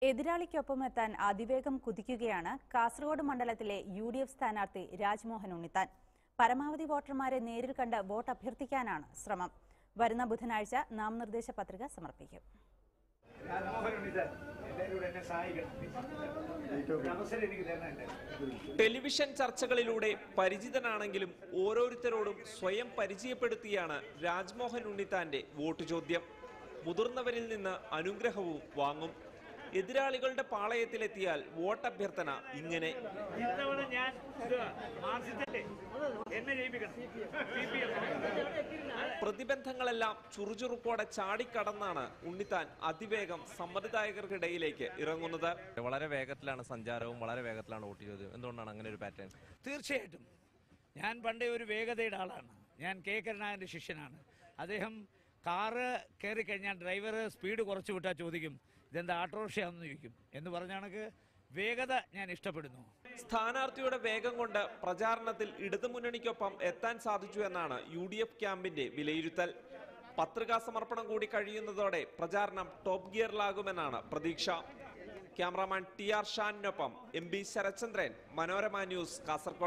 എതിരാളിക്കൊപ്പം എത്താൻ അതിവേഗം കുതിക്കുകയാണ് കാസർഗോഡ് മണ്ഡലത്തിലെ UDF സ്ഥാനാർത്ഥി രാജ്മോഹൻ ഉണ്ണിത്താൻ. പരമാവധി വോട്ടർമാരെ നേരിൽ കണ്ട് വോട്ട് അഭ്യർത്ഥിക്കാനാണ് ശ്രമം. വരുന്ന ബുധനാഴ്ച നാമനിർദ്ദേശ പത്രിക സമർപ്പിക്കും. ടെലിവിഷൻ ചർച്ചകളിലൂടെ പരിചിതനാണെങ്കിലും ഓരോരുത്തരോടും സ്വയം പരിചയപ്പെടുത്തിയാണ് രാജ്മോഹൻ ഉണ്ണിത്താന്റെ വോട്ട് ചോദ്യം. മുതിർന്നവരിൽ നിന്ന് അനുഗ്രഹവും വാങ്ങും. എതിരാളികളുടെ പാളയത്തിലെത്തിയാൽ വോട്ടഭ്യർത്ഥന ഇങ്ങനെ. പ്രതിബന്ധങ്ങളെല്ലാം ചുറുചുറുക്കോടെ ചാടിക്കടന്നാണ് ഉണ്ണിത്താൻ അതിവേഗം സമ്മതിദായകർക്കിടയിലേക്ക് ഇറങ്ങുന്നത്. വളരെ വേഗത്തിലാണ് സഞ്ചാരവും, വളരെ വേഗത്തിലാണ് വോട്ട് ചെയ്തത്. എന്തുകൊണ്ടാണ് അങ്ങനെ ഒരു പാറ്റേൺ? തീർച്ചയായിട്ടും ഞാൻ പണ്ടേ ഒരു വേഗതയുടെ ആളാണ്. ഞാൻ കെ കരുണാകരൻ്റെ ശിഷ്യനാണ്. അദ്ദേഹം കാറ് കയറി കഴിഞ്ഞാൽ ഡ്രൈവർ സ്പീഡ് കുറച്ച് വിട്ടാൽ ചോദിക്കും, ഇതെന്താ ഓട്ടോറിക്ഷയാണെന്ന് ചോദിക്കും. എന്ന് പറഞ്ഞാണെങ്കിൽ വേഗത ഞാൻ ഇഷ്ടപ്പെടുന്നു. സ്ഥാനാർത്ഥിയുടെ വേഗം കൊണ്ട് പ്രചാരണത്തിൽ ഇടതുമുന്നണിക്കൊപ്പം എത്താൻ സാധിച്ചു എന്നാണ് UDF ക്യാമ്പിന്റെ വിലയിരുത്തൽ. പത്രികാ സമർപ്പണം കൂടി കഴിയുന്നതോടെ പ്രചാരണം ടോപ്പ് ഗിയറിലാകുമെന്നാണ് പ്രതീക്ഷ. ക്യാമറാമാൻ TR ഷാനിനൊപ്പം MB ശരത്ചന്ദ്രൻ, മനോരമ ന്യൂസ്, കാസർഗോഡ്.